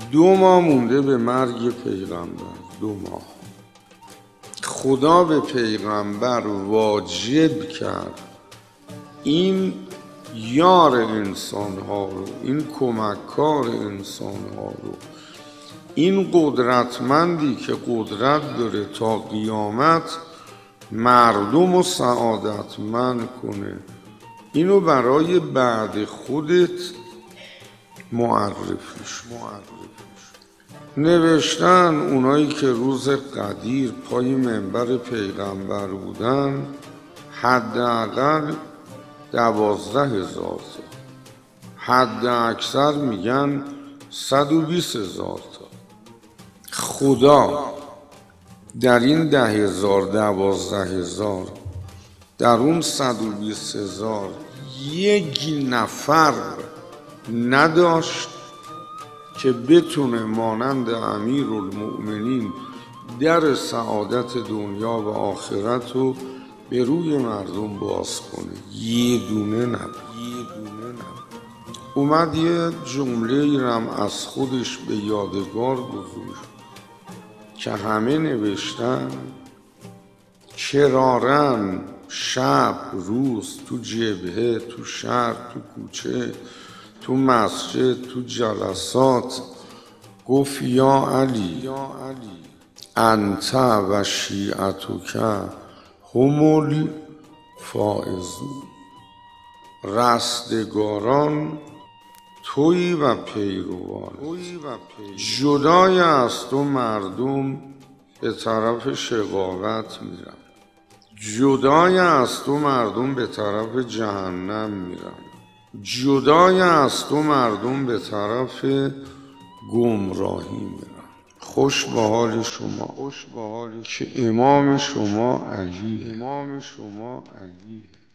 2 ماه مونده به مرگ پیغمبر. 2 ماه خدا به پیغمبر واجب کرد این یار انسان ها رو، این کمککار انسان ها رو، این قدرتمندی که قدرت داره تا قیامت مردم رو سعادتمند کنه، اینو برای بعد خودت معرفیش. نوشتن اونایی که روز قدیر پای منبر پیغمبر بودن حداقل 12,000 تا، حد اکثر میگن 120,000 تا. خدا در این 10,000 12,000 در اون 120,000 یک نفر نداشت که بتونه مانند امیرالمؤمنین در سعادت دنیا و آخرت رو به روی مردم باز کنه. یه دونه نبود. اومد یه جمله رم از خودش به یادگار گذاشت که همه نوشتن کرارن شب روز، تو جبهه، تو شهر، تو کوچه، تو مسجد، تو جلسات، گفت یا علی انت و شیعتک هم الفائزون، رستگاران تویی و پیروان. جدای از تو مردم به طرف شقاوت میرن، جدای از تو مردم به طرف جهنم میرن، جدای از تو مردم به طرف گمراهی میرن. خوش به حال شما که امام شما علی.